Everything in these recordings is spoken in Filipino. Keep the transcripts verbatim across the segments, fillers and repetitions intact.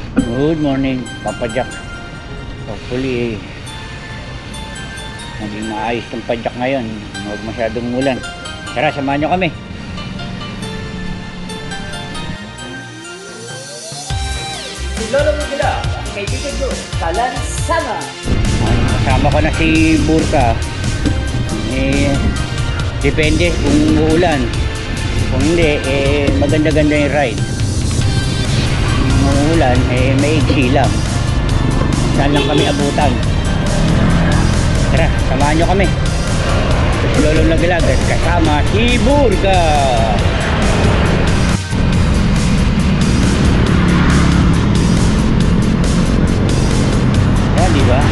Good morning, Papa Jack. Hopefully, eh, maging maayos tong padyak ngayon. Huwag masyadong umulan. Tara, samahan nyo kami. Si Lolo Mugila, ang kaibigan ko, Kalansana. Kasama ko na si Burka. Eh, depende kung uulan. Kung hindi, eh, maganda-ganda yung ride. Kung uulan, eh, maigsi lang. Saan lang kami abutan. Tara, samahan nyo kami. Si Lolo Naglag at kasama si Burka. Yan, di ba?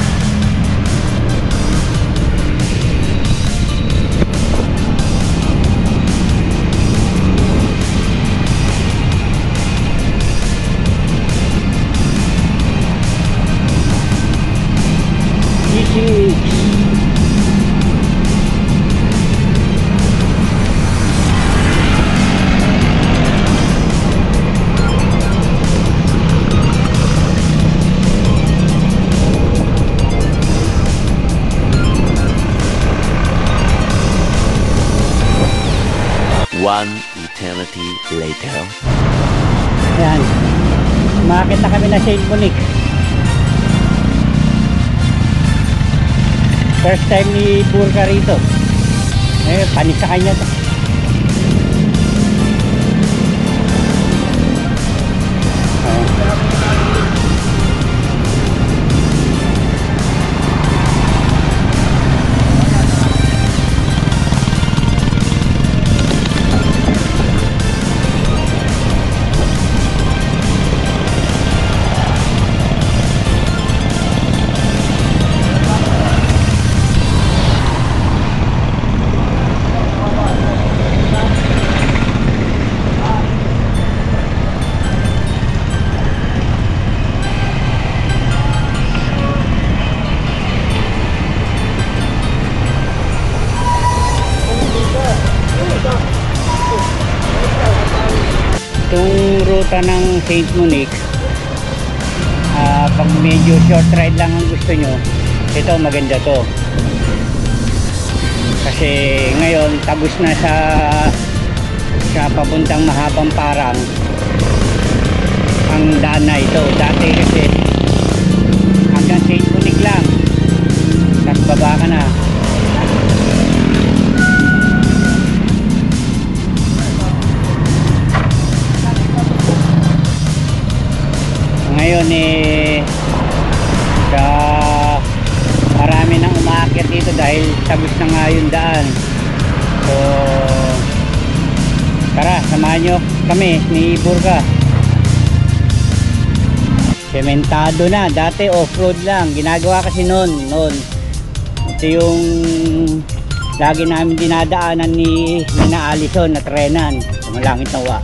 One eternity later. Ayan, umakit na kami na Saint Monique. First time ni Burka rito. Eh, panis sa kanya to. Itong ruta ng Saint Monique, uh, pag medyo short ride lang ang gusto nyo, ito maganda to. Kasi ngayon tagos na sa sa papuntang Mahabang Parang ang daan na ito. Dati kasi hanggang Saint Monique lang, tapos baba ka na. Ngayon eh sa marami nang umaakyat dito dahil tagos na nga yung daan. So tara, samahan nyo kami ni Burka. Sementado na, dati off-road lang ginagawa kasi noon noon ito yung lagi namin dinadaanan ni Nina Alison na trenan Sumalangit Nawa.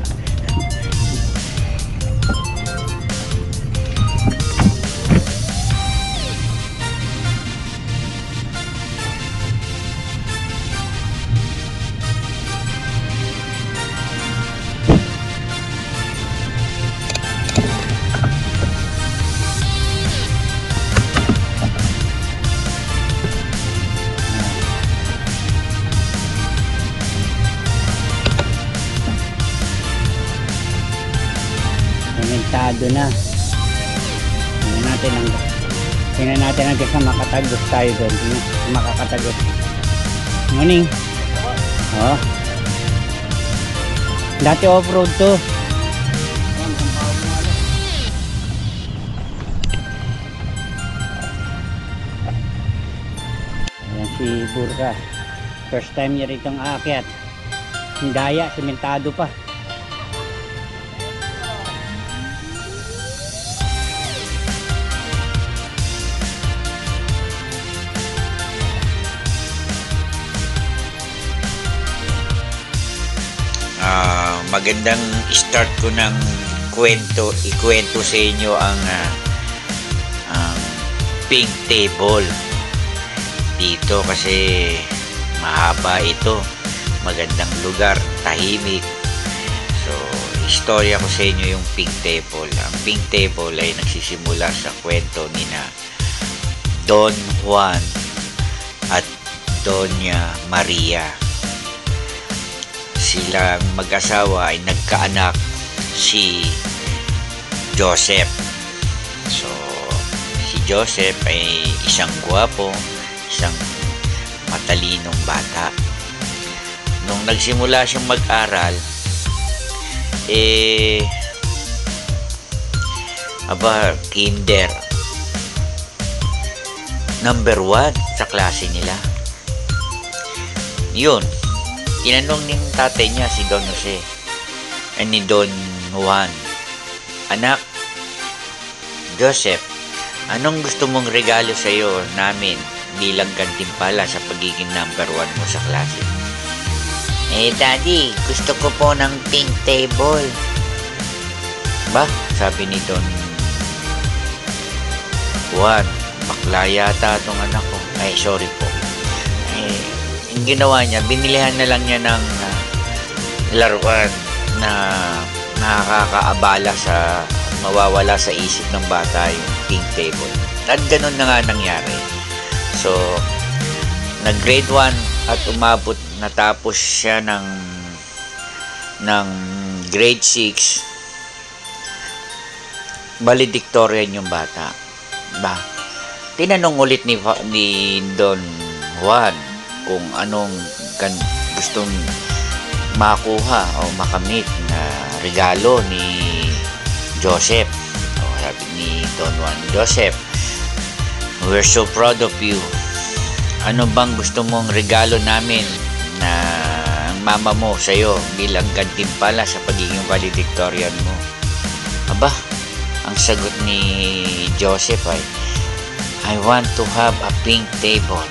Sementado na. Tingnan natin ang tingnan natin ang sa makatagos tayo doon. Makakatagos. Morning. Oh. Dati off-road to. Ayan si Burka. First time niya rito ang aakyat. Hindaya, sementado pa. Uh, magandang start ko ng kwento, ikwento sa inyo ang uh, ang pink table dito kasi mahaba ito, magandang lugar, tahimik. So istorya ko sa inyo yung pink table. Ang pink table ay nagsisimula sa kwento ni na Don Juan at Doña Maria. Silang mag-asawa ay nagkaanak si Joseph. So, si Joseph ay isang gwapo, isang matalinong bata. Nung nagsimula siyang mag-aral, eh, aba, kinder. Number one sa klase nila. Yun. Tinanong ng tatay niya si Don Jose, eh, ni Don Juan, anak, Joseph, anong gusto mong regalo sa iyo namin bilang gantimpala sa pagiging number one mo sa klase? Eh, Daddy, gusto ko po ng pink table. Ba? Sabi ni Don Juan, bakla yata itong anak ko. Ay, sorry po. Eh, yung ginawa niya, binilihan na lang niya ng uh, laruan na nakakaabala sa, mawawala sa isip ng bata yung pink table. At ganun na nga nangyari. So, nag-grade one at umabot, natapos siya ng ng grade six. Valedictorian yung bata. Ba? Tinanong ulit ni, ni Don Juan kung anong kan, gustong makuha o makamit na regalo ni Joseph. O, sabi ni Don Juan, Joseph, we're so proud of you. Ano bang gusto mong regalo namin na ang mama mo sa'yo bilang gantimpala sa pagiging valedictorian mo? Aba, ang sagot ni Joseph ay, I want to have a pink table.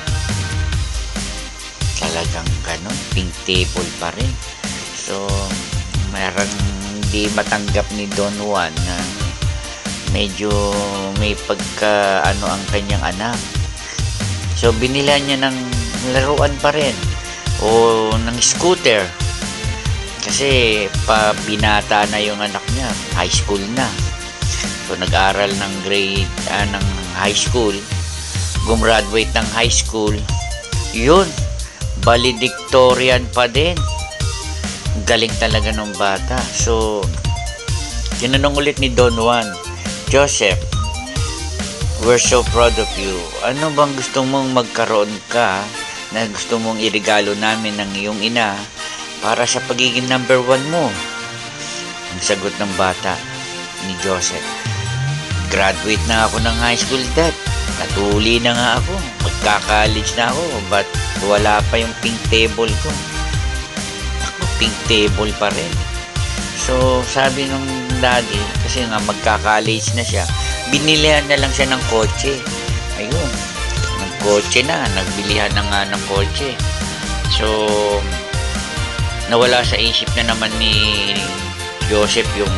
Talagang ganun, pink table pa rin. So, marang hindi matanggap ni Don Juan na medyo may pagka ano ang kanyang anak. So, binila niya ng laruan pa rin o ng scooter. Kasi pa binata na yung anak niya, high school na. So, nag-aral ng grade, ah, ng high school, gumraduate ng high school, yun, valedictorian pa din. Galing talaga ng bata. So, tinanong ulit ni Don Juan, Joseph, we're so proud of you. Ano bang gusto mong magkaroon ka na gusto mong irigalo namin ng iyong ina para sa pagiging number one mo? Ang sagot ng bata ni Joseph, graduate na ako ng high school, Dad. Natuli na nga ako. Magka-college na ako. But wala pa yung pink table ko. Ako, pink table pa rin. So, sabi nung daddy, kasi nga magka-college na siya, binilihan na lang siya ng kotse. Ayun. Ng kotse na. Nagbilihan na nga ng kotse. So, nawala sa isip na naman ni Joseph yung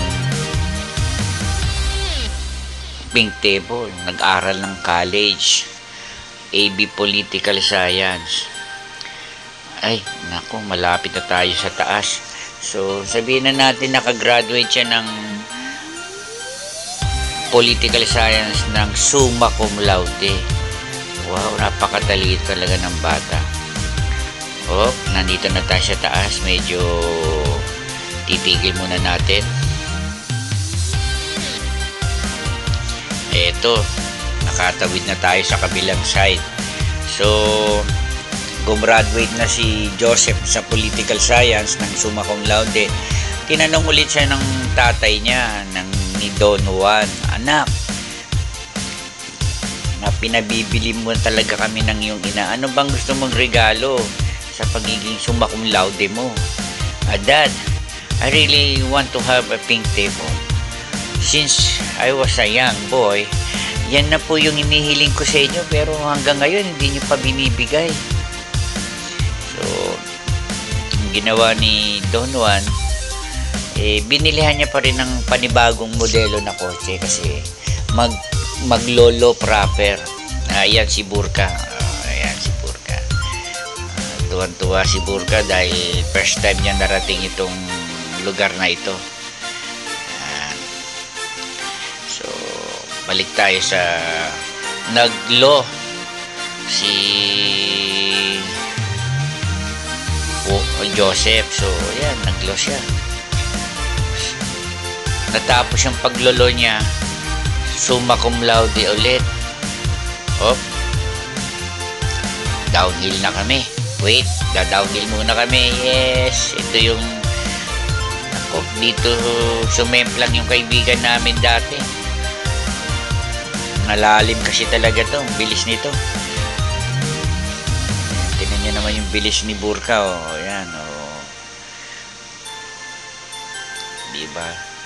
pink table. Nag-aral ng college, A B Political Science. Ay, naku, malapit na tayo sa taas. So, sabihin na natin nakagraduate siya ng Political Science ng summa cum laude. Wow, napakatali talaga ng bata. Oh, nandito na tayo sa taas. Medyo titigil muna natin. Eto, nakatawid na tayo sa kabilang side. So, gumraduate na si Joseph sa Political Science ng summa cum laude. Tinanong ulit siya ng tatay niya, ng ni Don Juan, anak, na pinabibili mo talaga kami ng iyong ina. Ano bang gusto mong regalo sa pagiging summa cum laude mo? Ah, Dad, I really want to have a pink table. Since I was a young boy, yan na po yung inihiling ko sa inyo, pero hanggang ngayon hindi nyo pa binibigay. So, ang ginawa ni Don Juan, eh, binilihan niya pa rin ng panibagong modelo na kotse kasi mag, maglolo proper. Ayan si Burka. Uh, ayan si Burka. Uh, tuwan-tuwa si Burka dahil first time niya narating itong lugar na ito. balik tayo sa naglo si oh, Joseph. So yan, naglo siya. Natapos yung paglolo niya, summa cum laude ulit. Hop, downhill na kami. Wait, da-downhill muna kami. Yes, ito yung ako, dito sumemplang yung kaibigan namin dati. Nalalim kasi talaga to, bilis nito. Tingnan nyo naman yung bilis ni Burka, oh. Ayan, oh. Diba?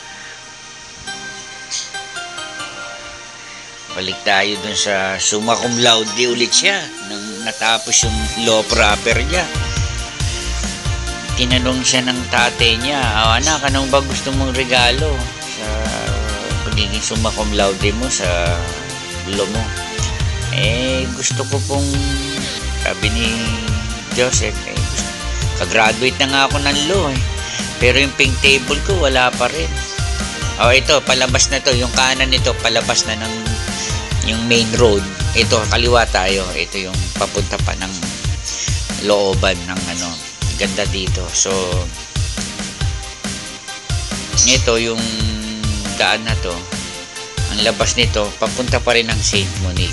Balik tayo dun sa summa cum laude ulit siya nang natapos yung law proper niya. Tinanong siya ng tate niya, oh, anak, anong ba gusto mong regalo sa pagiging summa cum laude mo sa law mo? Eh, gusto ko pong, sabi ni Joseph, eh, gusto, kagraduate na nga ako ng law eh. Pero yung pink table ko wala pa rin. Oh, ito, palabas na to. Yung kanan nito, palabas na ng yung main road. Ito, kaliwa tayo. Ito yung papunta pa ng looban ng ano. Ganda dito. So, ito yung daan na to. Ang labas nito, papunta pa rin ng Saint Monique.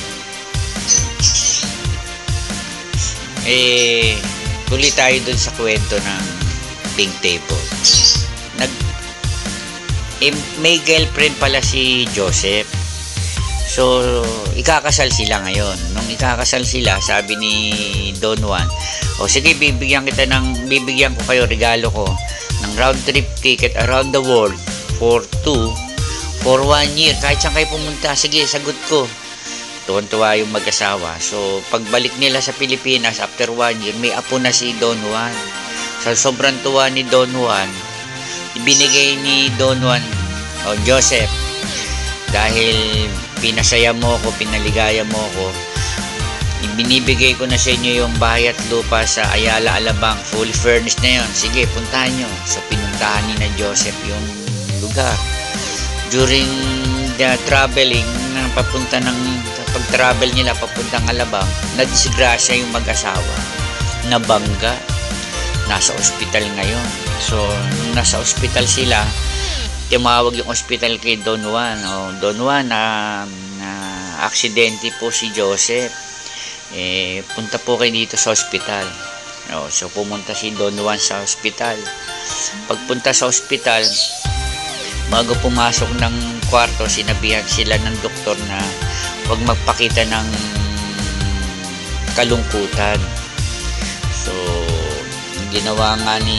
Eh, tuloy tayo dun sa kwento ng pink table. Nag, eh, may girlfriend pala si Joseph. So, ikakasal sila ngayon. Nung ikakasal sila, sabi ni Don Juan, o sige, bibigyan kita ng, bibigyan ko kayo, regalo ko, ng round trip ticket around the world for two, for one year. Kahit saan kayo pumunta, sige, sagot ko. Tuwan-tuwa yung mag-asawa. So, pagbalik nila sa Pilipinas, after one year, may apo na si Don Juan. So, sobrang tuwa ni Don Juan, ibinigay ni Don Juan, o Joseph, dahil pinasaya mo ako, pinaligaya mo ako, ibinibigay ko na sa inyo yung bahay at lupa sa Ayala, Alabang, fully furnished na yun. Sige, puntahan nyo. So, pinuntahan ni na Joseph yung lugar. During the traveling, na papunta ng, pag-travel nila papuntang Alabang, nadisgrasya yung mag-asawa. Nabangga. Nasa ospital ngayon. So, nung nasa ospital sila, tumawag yung ospital kay Don Juan. O, Don Juan, na, na aksidente po si Joseph. Eh, punta po kayo dito sa ospital. O, so, pumunta si Don Juan sa ospital. Pagpunta sa ospital, bago pumasok ng kwarto, sinabihan sila ng doktor na huwag magpakita ng kalungkutan. So, ginawa nga ni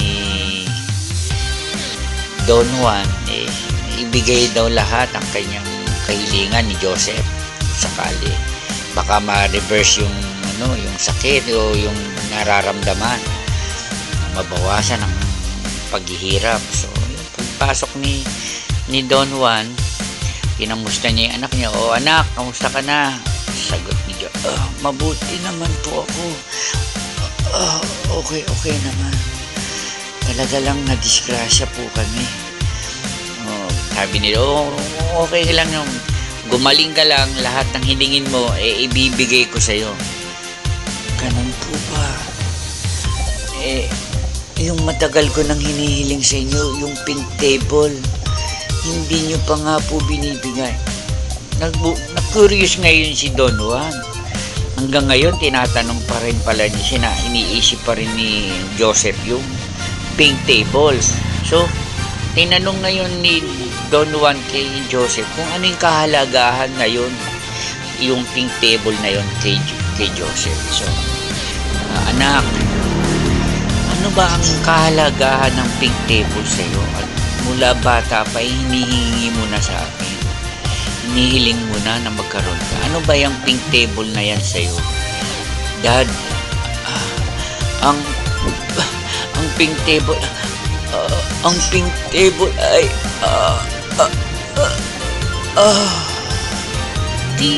Don Juan, eh, ibigay daw lahat ang kanyang kahilingan ni Joseph sakali. Baka ma-reverse yung, ano, yung sakit o yung nararamdaman. Mabawasan ang paghihirap. So, yung pagpasok ni, ni Don Juan, kinamusta niya yung anak niya. O anak, kamusta ka na? Sagot ni Jo, oh, mabuti naman po ako. Oh, okay, okay naman. Talaga lang na-disgrasya po kami. Oh, sabi nila, oh, okay lang yung gumaling ka lang, lahat ng hiningin mo, eh, ibibigay ko sa'yo. Ganun po ba? Eh, yung matagal ko nang hinihiling sa inyo, yung pink table, hindi nyo pa nga po binibigay. Nag-curious ngayon si Don Juan. Hanggang ngayon, tinatanong pa rin pala niya, sina, iniisip pa rin ni Joseph yung pink table. So, tinanong ngayon ni Don Juan kay Joseph kung ano yung kahalagahan ngayon yung pink table na yun kay, kay Joseph. So, uh, anak, ano ba ang kahalagahan ng pink table sa iyo? At mula bata pa, hinihingi mo na sa akin. Hinihiling mo na na magkaroon ka. Ano ba yung pink table na yan sa iyo? Dad, uh, ang uh, ang pink table uh, ang pink table ay uh, uh, uh, uh, di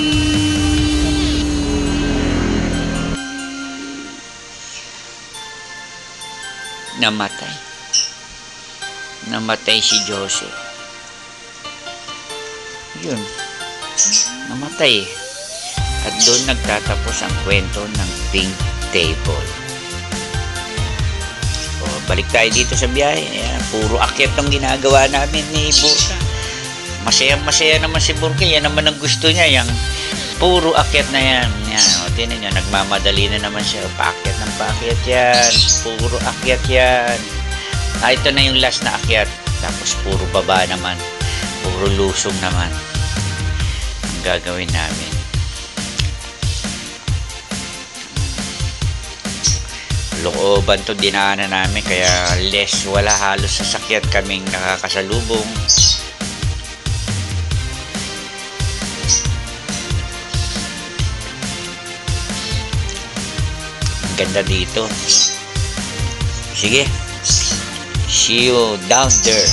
namatay namatay si Joseph. yun, namatay. At doon nagtatapos ang kwento ng pink table. O, balik tayo dito sa biyahe. Ayan, puro akyat ang ginagawa namin ni Burka. Masaya-masaya naman si Burka. Yan naman ang gusto niya. Yung puro akyat na yan. Yan, o, tinan niya, nagmamadali na naman siya. Paakyat ng paakyat yan. Puro akyat yan. Ah, ito na yung last na akyat. Tapos puro baba naman. Puro lusong naman ang gagawin namin. Looban to dinaanan namin, kaya less, wala halos sasakyan kaming nakakasalubong. Ang ganda dito. Sige, see you down there.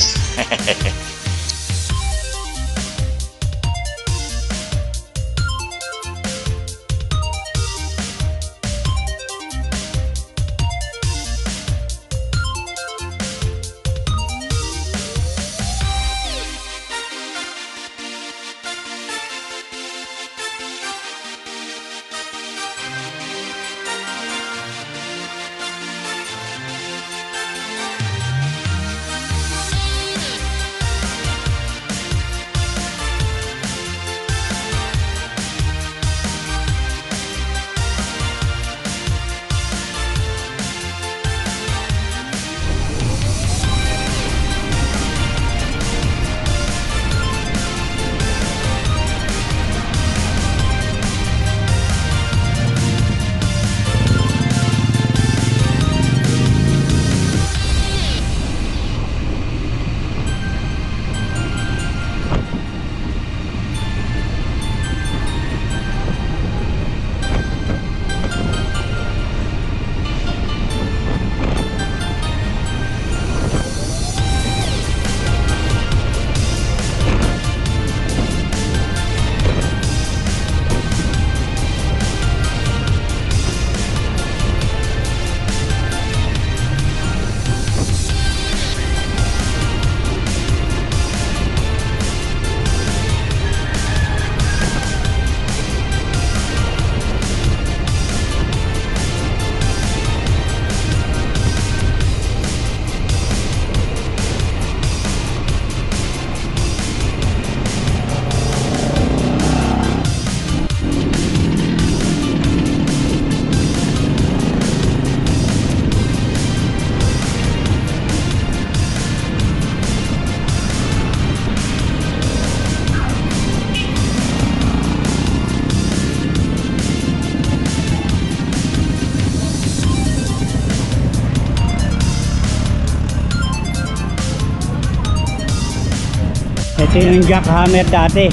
Ito yung jackhammer dati.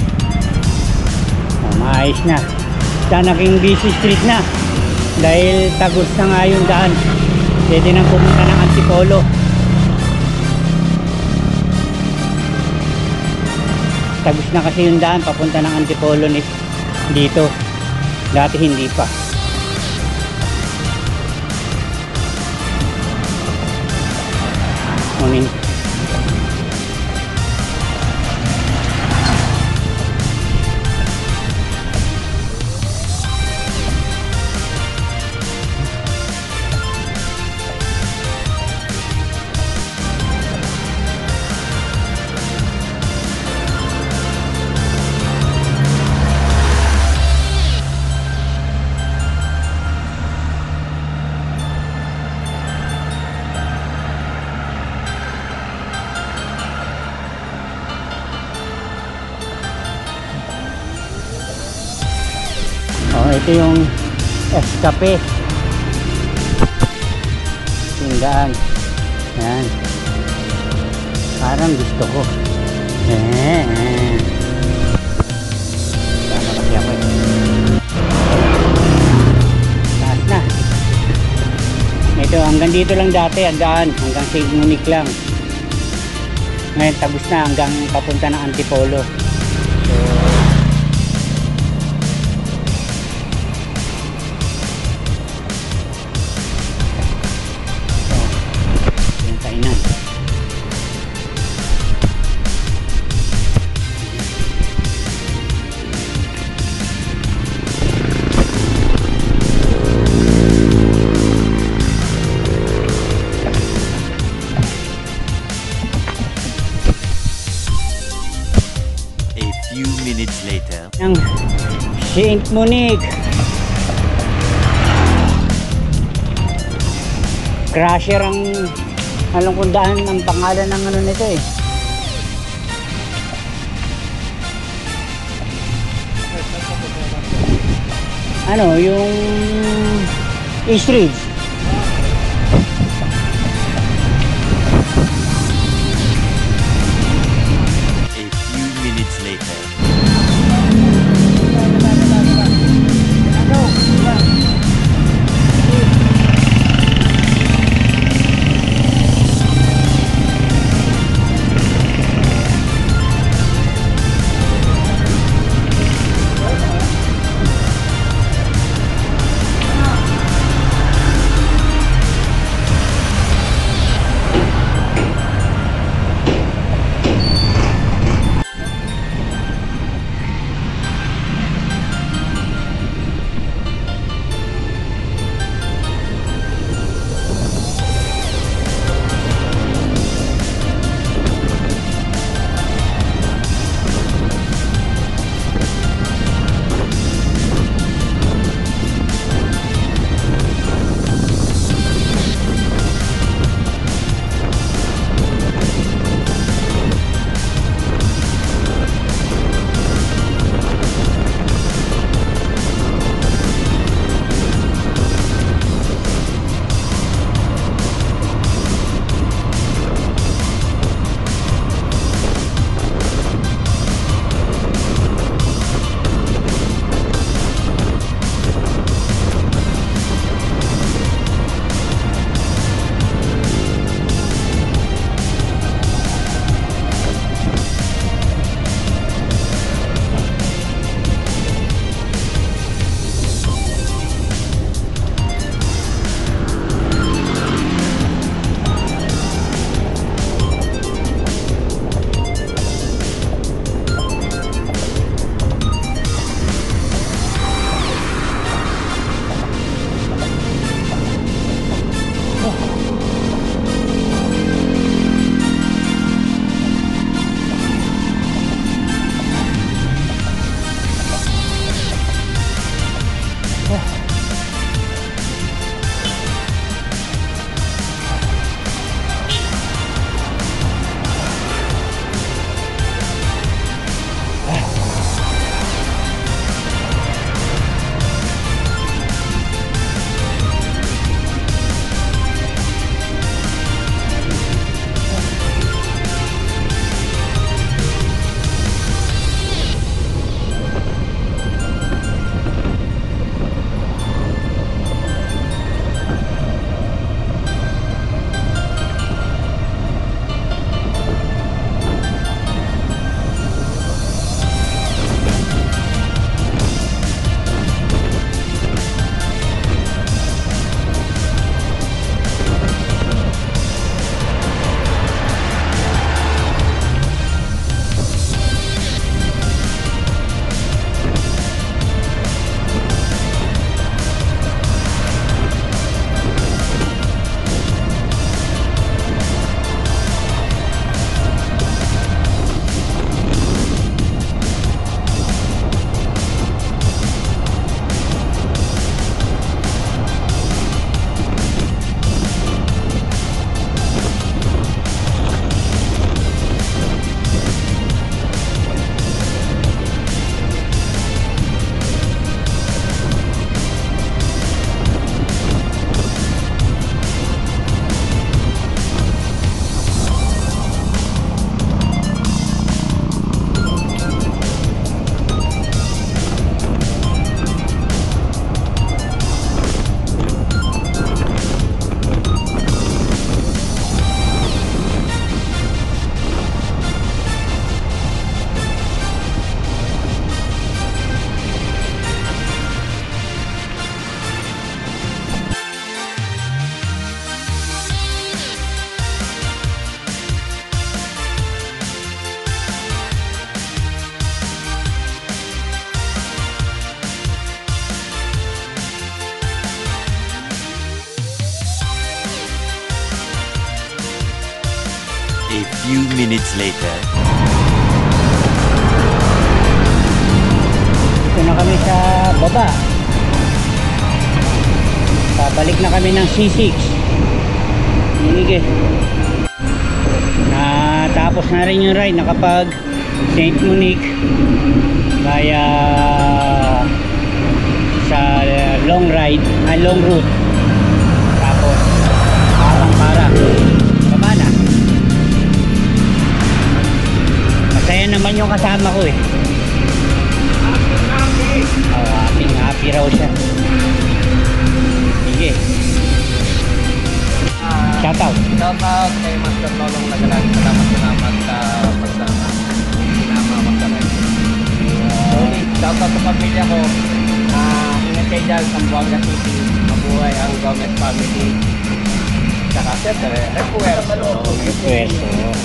Oh, maayos na. Sa naging busy street na. Dahil tagos na nga yung daan. Pwede nang pumunta ng Antipolo. Tagos na kasi yung daan papunta ng Antipolo ni dito. Dati hindi pa. Morning. Ito yung escape yung daan. Yan, parang gusto ko eh, eh. Tama kasi ako eh. Taas na ito, hanggang dito lang dati ang daan, hanggang Saint Monique lang. Ngayon tagos na hanggang papunta ng Antipolo. few minutes later. Ng Saint Monique. Crusher ang anong kundaan ang pangalan ng ano nito eh. Ano, yung Eastridge. A few minutes later. A few minutes later. baba. Pabalik na kami ng C six. Sige. Natapos na rin yung ride. Nakapag Saint Monique kaya sa long ride, ah, long route. Tapos parang para baba na. Masaya naman yung kasama ko eh. Oh, happy, happy raw siya. Sige. Shout out. Shout out kay Master Lolong Lagalan. Salamat salamat sa pagsama. Sinama ko sa ride. Shout out sa pamilya ko. Uh, ingat kayo dyan sa Buanga City. Mabuhay ang Gomez family. Saka siyempre, repuerso. Repuerso.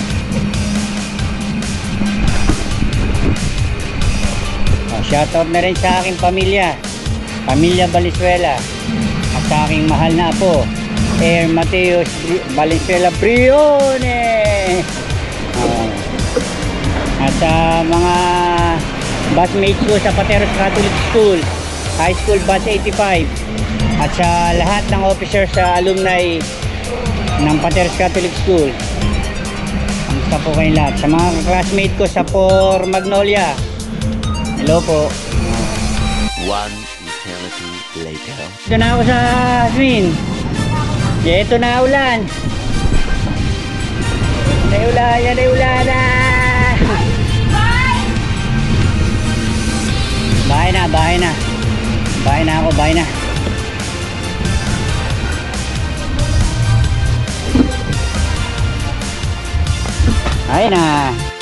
Oh, shoutout na rin sa aking pamilya. Pamilya Valenzuela. At sa aking mahal na apo, Air Mateos Valenzuela Brione. Oh. At sa mga batchmates ko sa Pateros Catholic School, High School Batch eighty-five. At sa lahat ng officers sa alumni ng Pateros Catholic School. Kamusta po kayong lahat? Sa mga classmate ko sa Por Magnolia, hello po. One eternity later. Ito na ako sa Asmin. Ito na ulan. Yan ay ulan, yan ay ulan na. Bahay na, bahay na. Bahay na ako, bahay na. Ay na.